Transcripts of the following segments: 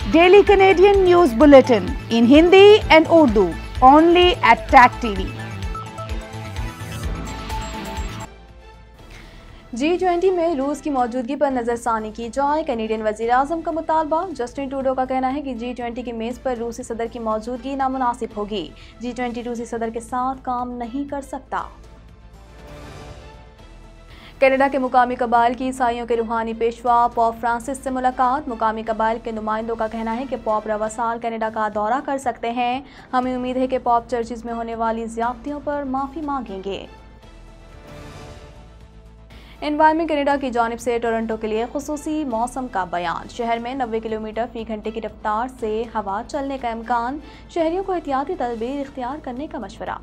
Daily Canadian News Bulletin in Hindi and Urdu, only at TAC TV. G20 में रूस की मौजूदगी पर नजरसानी की जाए। कैनेडियन वजीर आजम का मुतालबा। जस्टिन ट्रूडो का कहना है कि G20 की मेज़ पर रूसी सदर की मौजूदगी नामुनासिब होगी। G20 रूसी सदर के साथ काम नहीं कर सकता। कनाडा के मुकामी कबाइल की ईसाइयों के रूहानी पेशवा पॉप फ्रांसिस से मुलाकात। मुकामी कबाइल के नुमाइंदों का कहना है कि पॉप रवा साल कनाडा का दौरा कर सकते हैं। हमें उम्मीद है कि पॉप चर्चिज में होने वाली ज़्यादतियों पर माफ़ी मांगेंगे। एनवायरमेंट कनाडा की जानिब से टोरंटो के लिए खुसूसी मौसम का बयान। शहर में 90 किलोमीटर फी घंटे की रफ्तार से हवा चलने का इम्कान। शहरियों को एहतियाती तदबीर इख्तियार करने का मशवरा।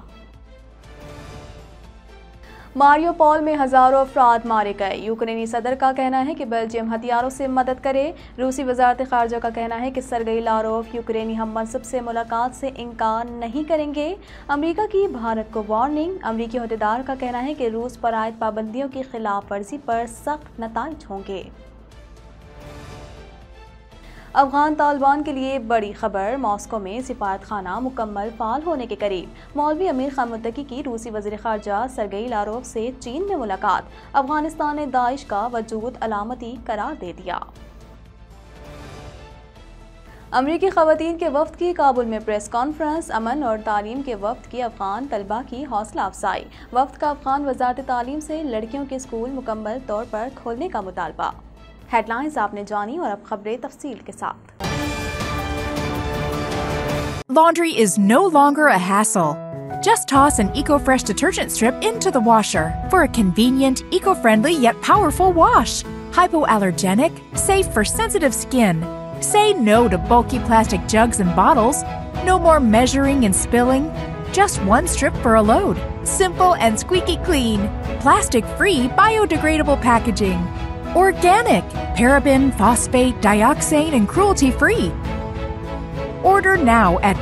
मारियोपोल में हजारों अफराद मारे गए। यूक्रेनी सदर का कहना है कि बेल्जियम हथियारों से मदद करे। रूसी वजारत खारजा का कहना है कि सरगई लारोव यूक्रेनी हम मनसब से मुलाकात से इनकार नहीं करेंगे। अमेरिका की भारत को वार्निंग। अमेरिकी अहदेदार का कहना है कि रूस पर आयद पाबंदियों की खिलाफ वर्जी पर सख्त नताइज होंगे। अफगान तालिबान के लिए बड़ी खबर। मॉस्को में सिफारत खाना मुकम्मल फाल होने के करीब। मौलवी अमीर खान मुत्तकी की रूसी वज़ीर ख़ारजा सरगई लारोव से चीन में मुलाकात। अफगानिस्तान ने दाइश का वजूद अलामती करार दे दिया। अमरीकी ख़वातीन के वफ़्द की काबुल में प्रेस कॉन्फ्रेंस। अमन और तालीम के वफ़्द की अफ़गान तलबा की हौसला अफजाई। वफ़्द का अफ़गान वज़ारत तालीम से लड़कियों के स्कूल मुकम्मल तौर पर खोलने का मुतालबा। हेडलाइंस आपने जानी और अब खबरें तफसील के साथ। Laundry is no longer a hassle. Just toss an EcoFresh detergent strip into the washer for a convenient, eco-friendly yet powerful wash. Hypoallergenic, safe for sensitive skin. Say no to bulky plastic jugs and bottles. No more measuring and spilling. Just one strip for a load. Simple and squeaky clean. Plastic-free, biodegradable packaging. Organic, paraben, phosphate, dioxane, and cruelty-free. Order now at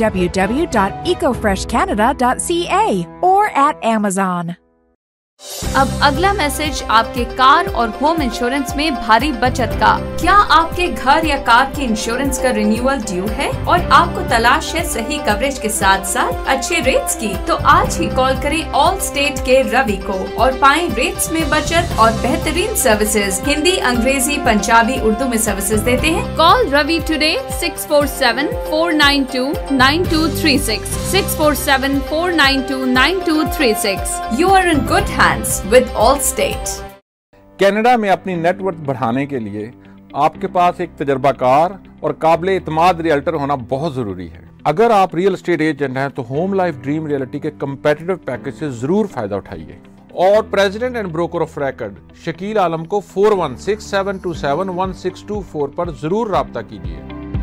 www.ecofreshcanada.ca or at Amazon. अब अगला message आपके car और home insurance में भारी बचत का। क्या आपके घर या कार के इंश्योरेंस का रिन्यूअल ड्यू है और आपको तलाश है सही कवरेज के साथ साथ अच्छे रेट्स की? तो आज ही कॉल करें ऑल स्टेट के रवि को और पाएं रेट्स में बचत और बेहतरीन सर्विसेज। हिंदी, अंग्रेजी, पंजाबी, उर्दू में सर्विसेज देते हैं। Call Ravi today 647-492-9236 647-492-9236। You are in good hands with Allstate. Canada में अपनी नेटवर्थ बढ़ाने के लिए आपके पास एक तजर्बाकार और काबिल एतमाद रियल्टर होना बहुत जरूरी है। अगर आप रियल एस्टेट एजेंट हैं तो होम लाइफ ड्रीम रियलिटी के कंपेटिटिव पैकेज से जरूर फायदा उठाइए और president and broker of record Shakeel Alam को 4167271624 पर जरूर राब्ता कीजिए।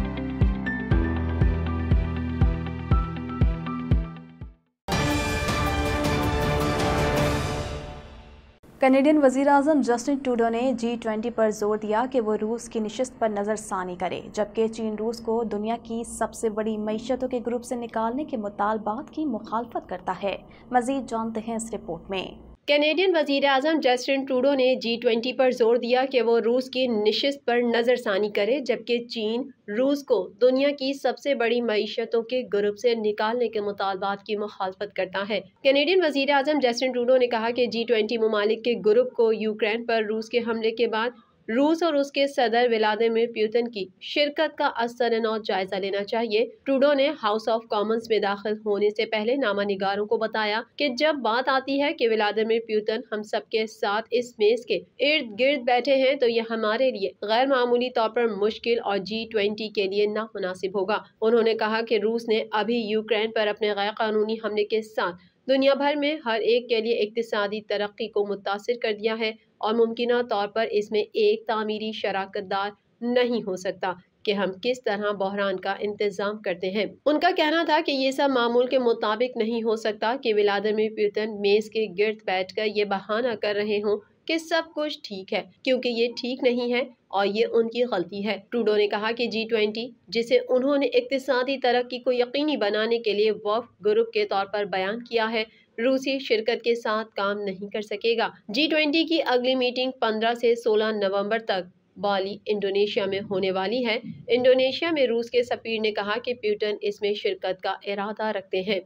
कैनेडियन वज़ीर आज़म जस्टिन ट्रूडो ने G20 पर जोर दिया कि वो रूस की निशिस्त पर नज़रसानी करे, जबकि चीन रूस को दुनिया की सबसे बड़ी मईशतों के ग्रुप से निकालने के मुतालबात की मुखालफत करता है। मज़ीद जानते हैं इस रिपोर्ट में। कैनेडियन वजीर आज़म जस्टिन ट्रूडो ने G20 पर जोर दिया कि वो रूस की निशिस्त पर नज़रसानी करे, जबकि चीन रूस को दुनिया की सबसे बड़ी मईशतों के ग्रुप से निकालने के मुतालबात की मुखालफत करता है। कैनेडियन वजीर आज़म जस्टिन ट्रूडो ने कहा कि G20 ममालिक के ग्रुप को यूक्रेन पर रूस के हमले के बाद रूस और उसके सदर व्लादिमीर पुतिन की शिरकत का असर-ए-नौ जायजा लेना चाहिए। ट्रूडो ने हाउस ऑफ कॉमन्स में दाखिल होने से पहले नामा निगारों को बताया कि जब बात आती है कि व्लादिमीर पुतिन हम सब के साथ इस मेज के इर्द गिर्द बैठे हैं तो यह हमारे लिए गैर मामूली तौर पर मुश्किल और G20 के लिए नामुनासिब होगा। उन्होंने कहा कि रूस ने अभी यूक्रेन पर अपने गैर कानूनी हमले के साथ दुनिया भर में हर एक के लिए इक्तिसादी तरक्की को मुतासिर कर दिया है और मुमकिना तौर पर इसमें एक तामीरी शराकतदार नहीं हो सकता कि हम किस तरह बहरान का इंतजाम करते हैं। उनका कहना था कि ये सब मामूल के मुताबिक नहीं हो सकता कि व्लादिमीर पुतिन मेज के गिर्द बैठकर ये बहाना कर रहे हों कि सब कुछ ठीक है, क्योंकि ये ठीक नहीं है और ये उनकी गलती है। ट्रूडो ने कहा कि G20, जिसे उन्होंने इक्तिसादी तरक्की को यकीनी बनाने के लिए वफ़द ग्रुप के तौर पर बयान किया है, रूसी शिरकत के साथ काम नहीं कर सकेगा। G20 की अगली मीटिंग 15 से 16 नवंबर तक बाली इंडोनेशिया में होने वाली है। इंडोनेशिया में रूस के सफीर ने कहा कि पुतिन इसमें शिरकत का इरादा रखते हैं।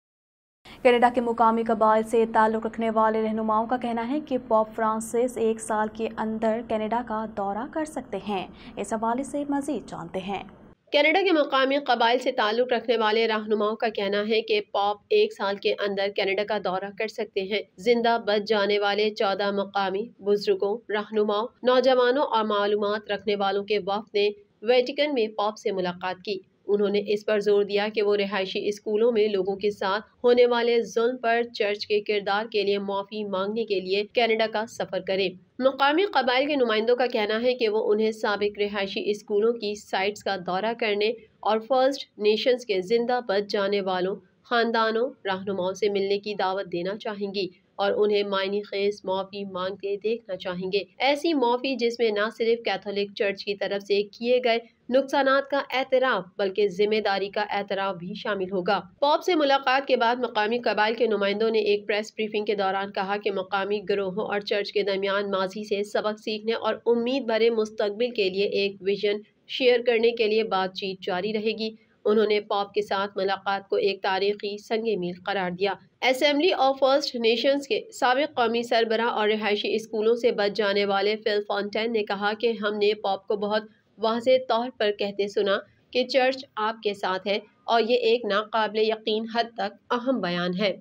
कनाडा के मुकामी कबाइल से ताल्लुक़ रखने वाले रहनुमाओं का कहना है कि पोप फ्रांसिस 1 साल के अंदर कनाडा का दौरा कर सकते हैं। इस हवाले से मज़ीद जानते हैं। कनाडा के मुकामी कबाइल से ताल्लुक़ रखने वाले रहनुमाओं का कहना है कि पॉप 1 साल के अंदर कनाडा का दौरा कर सकते हैं। जिंदा बच जाने वाले 14 मुकामी बुजुर्गों, रहनुमाओं, नौजवानों और मालूमात रखने वालों के वफ़द ने वेटिकन में पॉप से मुलाकात की। उन्होंने इस पर जोर दिया कि वो रिहायशी स्कूलों में लोगों के साथ होने वाले जुल्म पर चर्च के किरदार के लिए माफ़ी मांगने के लिए कनाडा का सफ़र करें। मुकामी कबाइल के नुमाइंदों का कहना है कि वो उन्हें साबिक रिहायशी स्कूलों की साइट्स का दौरा करने और फर्स्ट नेशंस के जिंदा बच जाने वालों, खानदानों, रहनुमाओं से मिलने की दावत देना चाहेंगी और उन्हें मायने खेज माफ़ी मांगते देखना चाहेंगे। ऐसी माफ़ी जिसमें न सिर्फ कैथोलिक चर्च की तरफ से किए गए नुकसानात का एतराफ़ बल्कि जिम्मेदारी का एतराफ़ भी शामिल होगा। पॉप से मुलाकात के बाद मुकामी कबाइल के नुमाइंदों ने एक प्रेस ब्रीफिंग के दौरान कहा कि मुकामी गिरोहों और चर्च के दरमियान माजी से सबक सीखने और उम्मीद भरे मुस्तकबिल के लिए एक विजन शेयर करने के लिए बातचीत जारी रहेगी। उन्होंने पॉप के साथ मुलाकात को एक तारीखी संगे मील करार दिया। असेंबली ऑफ फर्स्ट नेशंस के साबिक कौमी सरबराह और रिहायशी स्कूलों से बच जाने वाले फिल फॉन्टेन ने कहा कि हमने पॉप को बहुत वाज़ेह तौर पर कहते सुना कि चर्च आपके साथ है और ये एक नाकाबिले यकीन हद तक अहम बयान है।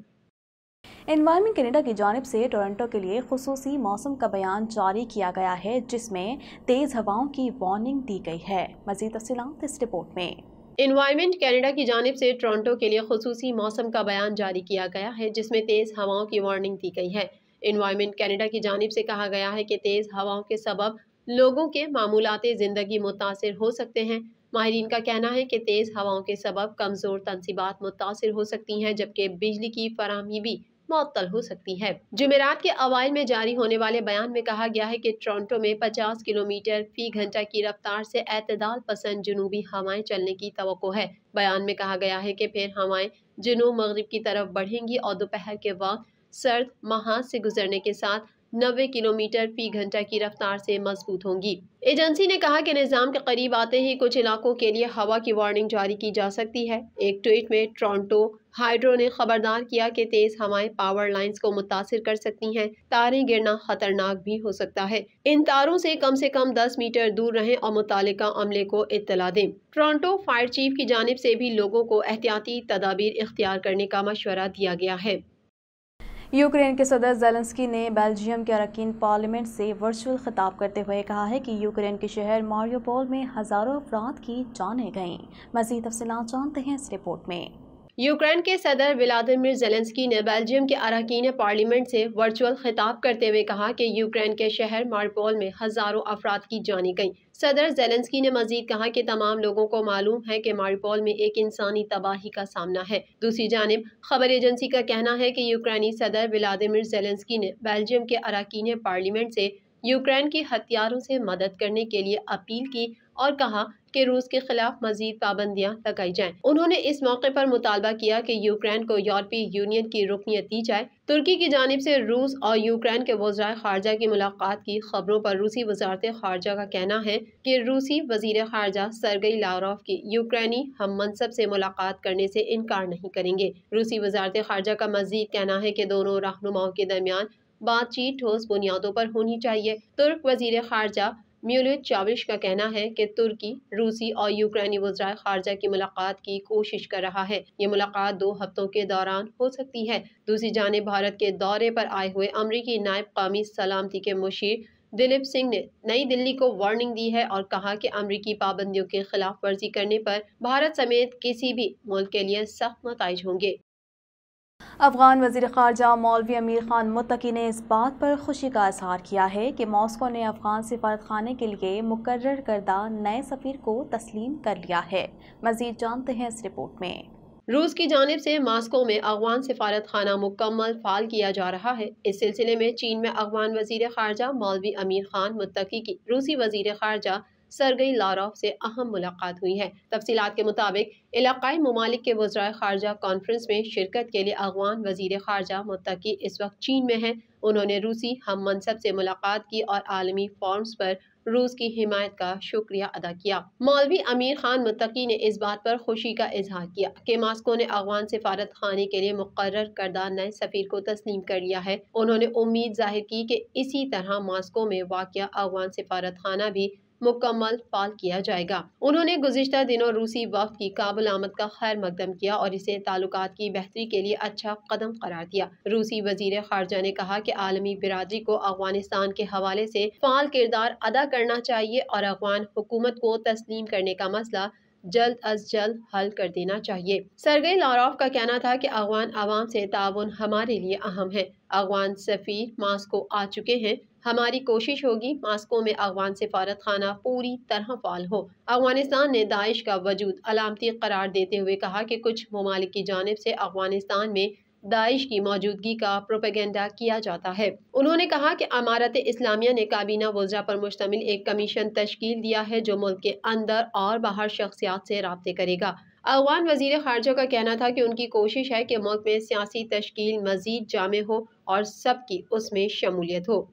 एनवायरमेंट कनाडा की जानिब से टोरंटो के लिए खुसूसी मौसम का बयान जारी किया गया है, जिसमें तेज़ हवाओं की वार्निंग दी गई है। मज़ीद तफ़सीलात इस रिपोर्ट में। एनवायरमेंट कनाडा की जानिब से टोरंटो के लिए खुसूसी मौसम का बयान जारी किया गया है, जिसमें तेज़ हवाओं की वार्निंग दी गई है। एनवायरमेंट कनाडा की जानिब से कहा गया है कि तेज़ हवाओं के सबब लोगों के मामूलाते ज़िंदगी मुतासिर हो सकते हैं। माहिरीन का कहना है कि तेज़ हवाओं के सबब कमज़ोर तनसीबात मुतासिर हो सकती हैं, जबकि बिजली की फराहमी भी मुअत्तल हो सकती है। जुमेरात के अवाइल में जारी होने वाले बयान में कहा गया है कि टोरंटो में 50 किलोमीटर फी घंटा की रफ्तार से एतदाल पसंद जुनूबी हवाएं चलने की तवक्को है। बयान में कहा गया है कि फिर हवाएं जुनूब मगरिब की तरफ बढ़ेंगी और दोपहर के वक्त सर्द महाज से गुजरने के साथ 90 किलोमीटर फी घंटा की रफ्तार से मजबूत होंगी। एजेंसी ने कहा कि निजाम के करीब आते ही कुछ इलाकों के लिए हवा की वार्निंग जारी की जा सकती है। एक ट्वीट में टोरंटो हाइड्रो ने खबरदार किया कि तेज हवाएं पावर लाइंस को मुतासिर कर सकती हैं। तारें गिरना खतरनाक भी हो सकता है। इन तारों से कम 10 मीटर दूर रहें और मुतालिका अमले को इत्तला दें। टोरंटो फायर चीफ की जानिब से भी लोगों को एहतियाती तदाबीर इख्तियार करने का मशवरा दिया गया है। यूक्रेन के सदर ज़ेलेंस्की ने बेल्जियम के अरकान पार्लियामेंट से वर्चुअल खिताब करते हुए कहा है कि यूक्रेन के शहर मारियोपोल में हज़ारों अफराद की जानें गईं। मज़ीद तफ़सीलात जानते हैं इस रिपोर्ट में। यूक्रेन के सदर व्लादिमीर ज़ेलेंस्की ने बेल्जियम के अरकान पार्लियामेंट से वर्चुअल खिताब करते हुए कहा कि यूक्रेन के शहर मारियोपोल में हज़ारों अफराद की जानें गईं। सदर ज़ेलेंस्की ने मजीद कहा कि तमाम लोगों को मालूम है कि मारियोपोल में एक इंसानी तबाही का सामना है। दूसरी जानिब खबर एजेंसी का कहना है कि यूक्रेनी सदर व्लादिमीर ज़ेलेंस्की ने बेल्जियम के अरकान पार्लियामेंट से यूक्रेन की हथियारों से मदद करने के लिए अपील की और कहा कि रूस के खिलाफ मजीद पाबंदियां लगाई जाएं। उन्होंने इस मौके पर मुतालबा किया कि यूक्रेन को यूरोपीय यूनियन की रुकनियत दी जाए। तुर्की की जानिब से रूस और यूक्रेन के वज़ीर ख़ारजा की मुलाकात की खबरों पर रूसी वज़ारत ख़ारजा का कहना है कि रूसी वज़ीर ख़ारजा सर्गेई लावरोव की यूक्रेनी हम मनसब से मुलाकात करने से इनकार नहीं करेंगे। रूसी वज़ारत ख़ारजा का मजीद कहना है कि दोनों रहनुमाओं के दरमियान बातचीत ठोस बुनियादों पर होनी चाहिए। तुर्क वज़ीर ख़ारजा म्यूलिट चाविश का कहना है कि तुर्की, रूसी और यूक्रेनी वज़ीर ख़ारजा की मुलाकात की कोशिश कर रहा है। ये मुलाकात 2 हफ्तों के दौरान हो सकती है। दूसरी जानिब भारत के दौरे पर आए हुए अमरीकी नायब कौमी सलामती के मुशीर दिलीप सिंह ने नई दिल्ली को वार्निंग दी है और कहा कि अमरीकी पाबंदियों की खिलाफ वर्जी करने पर भारत समेत किसी भी मुल्क के लिए सख्त नताइज होंगे। अफगान वज़ीर ख़ारजा मौलवी अमीर खान मुत्तकी ने इस बात पर खुशी का इजहार किया है कि मॉस्को ने अफगान सिफारतखाने के लिए मुकर्रर करदा नए सफ़ीर को तस्लीम कर लिया है। मज़ीद जानते हैं इस रिपोर्ट में। रूस की जानिब से मॉस्को में अफगान सिफारत खाना मुकम्मल फाल किया जा रहा है। इस सिलसिले में चीन में अफगान वज़ीर ख़ारजा मौलवी अमीर खान मुत्तकी की रूसी वज़ीर ख़ारजा सर्गेई लावरोव से अहम मुलाकात हुई है। तफसीलात के मुताबिक इलाकाई ममालिक के वज़ीर ख़ारजा कॉन्फ्रेंस में शिरकत के लिए अफगान वज़ीर ख़ारजा मुत्तकी इस वक्त चीन में है। उन्होंने रूसी हम मनसब से मुलाकात की और आलमी फोरम्स पर रूस की हिमायत का शुक्रिया अदा किया। मौलवी अमीर खान मुत्तकी ने इस बात पर खुशी का इजहार किया कि मॉस्को ने अफगान सिफारत खाने के लिए मुकर्रर करदा नए सफीर को तस्लीम कर लिया है। उन्होंने उम्मीद जाहिर की कि इसी तरह मॉस्को में वाक़या अफगान सिफारत खाना भी मुकम्मल फाल किया जाएगा। उन्होंने गुज़िश्ता दिनों रूसी वफ़द की काबुल आमद का खैर मकदम किया और इसे ताल्लुकात की बेहतरी के लिए अच्छा कदम करार दिया। रूसी वज़ीर ख़ारजा ने कहा कि आलमी बिरादरी को अफगानिस्तान के हवाले से फ़ाल किरदार अदा करना चाहिए और अफगान हुकूमत को तस्लीम करने का मसला जल्द अज जल्द हल कर देना चाहिए। सरगई लारोव का कहना था कि अफगान अवाम से ताउन हमारे लिए अहम है। अफगान सफीर मॉस्को आ चुके हैं। हमारी कोशिश होगी मॉस्को में अफगान सिफारत खाना पूरी तरह फाल हो। अफगानिस्तान ने दाइश का वजूद अलामती करार देते हुए कहा कि कुछ ममालिक की जानिब से अफगानिस्तान में दाइश की मौजूदगी का प्रोपेगेंडा किया जाता है। उन्होंने कहा कि अमारत इस्लामिया ने काबीना वज़रा पर मुश्तमिल एक कमीशन तश्कील दिया है जो मुल्क के अंदर और बाहर शख्सियात से राब्ते करेगा। अफगान वज़ीर ख़ारजा का कहना था कि उनकी कोशिश है कि मुल्क में सियासी तश्कील मज़ीद जामे हो और सबकी उसमें शमूलियत हो।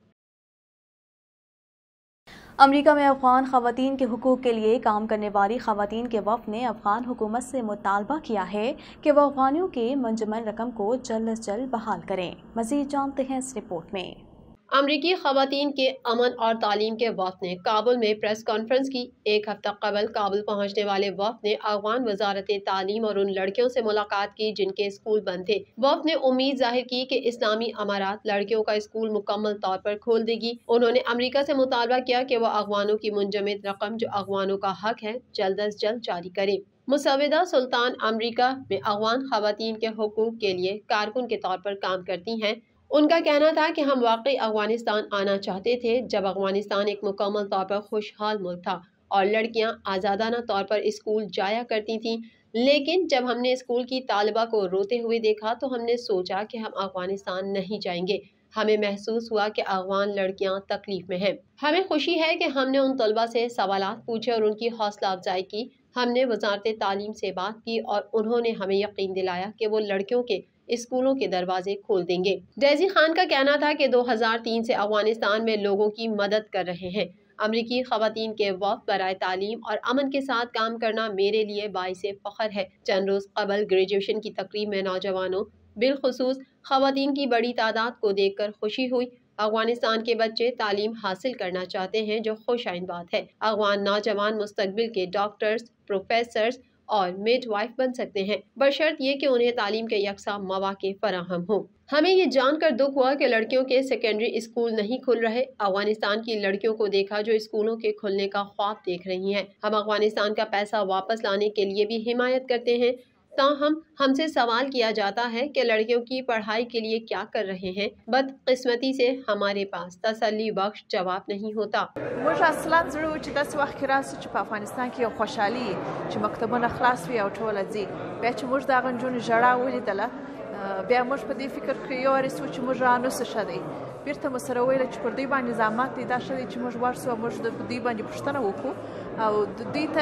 अमेरिका में अफ़गान ख़वातीन के हुकूक़ के लिए काम करने वाली ख़वातीन के वफ़द ने अफ़गान हुकूमत से मुतालबा किया है कि वह अफ़गानियों के मुंजमद रकम को जल्द अज जल्द बहाल करें। मज़ीद जानते हैं इस रिपोर्ट में। अमरीकी ख़वातीन के अमन और तालीम के वफ़द ने काबुल में प्रेस कॉन्फ्रेंस की। एक हफ्ता कबल काबुल पहुँचने वाले वफ़द ने अफ़गान वज़ारत तालीम और उन लड़कियों से मुलाकात की जिनके स्कूल बंद थे। वफ़द ने उम्मीद जाहिर की कि इस्लामी अमारात लड़कियों का स्कूल मुकम्मल तौर पर खोल देगी। उन्होंने अमरीका से मुतालबा किया कि वह अफ़गानों की मुंजमद रकम जो अफ़गानों का हक है जल्द अज जल्द जारी करे। मुसव्विदा सुल्तान अमरीका में अफ़गान ख़वातीन के हुकूक़ के लिए कारकुन के तौर पर काम करती हैं। उनका कहना था कि हम वाकई अफ़गानिस्तान आना चाहते थे जब अफ़गानिस्तान एक मुकम्मल तौर पर खुशहाल मुल्क था और लड़कियां आज़ादाना तौर पर स्कूल जाया करती थीं। लेकिन जब हमने स्कूल की तालिबा को रोते हुए देखा तो हमने सोचा कि हम अफ़गानिस्तान नहीं जाएंगे। हमें महसूस हुआ कि अफ़गान लड़कियां तकलीफ में हैं। हमें खुशी है कि हमने उन तलबा से सवालात पूछे और उनकी हौसला अफजाई की। हमने वज़ारत तालीम से बात की और उन्होंने हमें यकीन दिलाया कि वो लड़कियों के स्कूलों के दरवाजे खोल देंगे। डेज़ी खान का कहना था कि 2003 से अफगानिस्तान में लोगों की मदद कर रहे हैं। अमरीकी ख़वातीन के वफ़द बराए तालीम और अमन के साथ काम करना मेरे लिए बाइसे फ़ख्र है। चंद रोज़ कबल ग्रेजुएशन की तकरीब में नौजवानों बिलखुसूस ख़वातीन की बड़ी तादाद को देखकर खुशी हुई। अफगानिस्तान के बच्चे तालीम हासिल करना चाहते हैं जो खुशाइन बात है। अफगान नौजवान मुस्तकबिल के डॉक्टर्स, प्रोफेसर्स और मिडवाइफ बन सकते हैं बशर्त ये कि उन्हें तालीम के यकसा मौके फराहम हो। हमें ये जानकर दुख हुआ कि लड़कियों के सेकेंडरी स्कूल नहीं खुल रहे। अफगानिस्तान की लड़कियों को देखा जो स्कूलों के खुलने का ख्वाब देख रही हैं। हम अफगानिस्तान का पैसा वापस लाने के लिए भी हिमायत करते हैं। ताहम हमसे सवाल किया जाता है कि लड़कियों की पढ़ाई के लिए क्या कर रहे हैं। बदकिस्मती से हमारे पास तसल्ली बख्श जवाब नहीं होता। موږ اصلا زړه و چې داسې وخت کې راسي چې په افغانستان کې یو خوشحالي چې مکتبونه خلاص وي او ټوله ځي. بیا چې موږ دغه نجونې ژړا ولیدله بیا موږ په دې فکر کې یو وارې سو چې موږ رانوسه ښه دی. بیرته مو سره ویله چې پر دوی باندې نظامات دی دا ښه دی چې موږ ورسو موږ د دوی باندې پوښتنه وکړو او دوی ته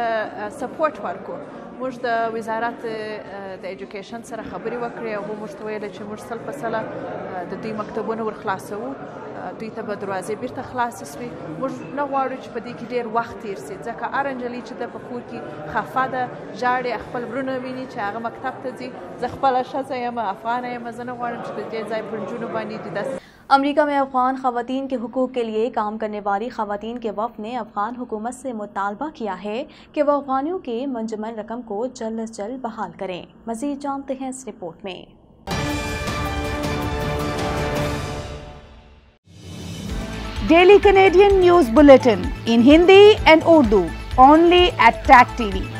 سپورټ ورکړو. موږ د وزارت د ایجوکیشن سره خبرې وکړې او موږ ته ویل چې موږ سل په سله د دوی مکتبونه ور خلاصو. دوی ته به دروازې بیرته خلاصې سوې. موږ نه غواړو چې په دې کې ډېر وخت تېر سي ځکه هر نجلۍ چې ده په کور کې خفه ده ژاړي خپل ورونه ویني چې هغه مکتب ته ځي. زه خپله ښځه یم افغانه یم زه نه غواړم چې د دې ځای پر نجونو باندې داسې. अमरीका में अफ़गान ख़वातीन के हुकूक़ के लिए काम करने वाली ख़वातीन के वफ़द ने अफ़गान हुकूमत से मुतालबा किया है कि वह अफ़गानियों के मुंजमद रकम को जल्द अज जल्द बहाल करें। मज़ीद जानते हैं इस रिपोर्ट में। Daily Canadian news bulletin in Hindi and Urdu only at TAC TV.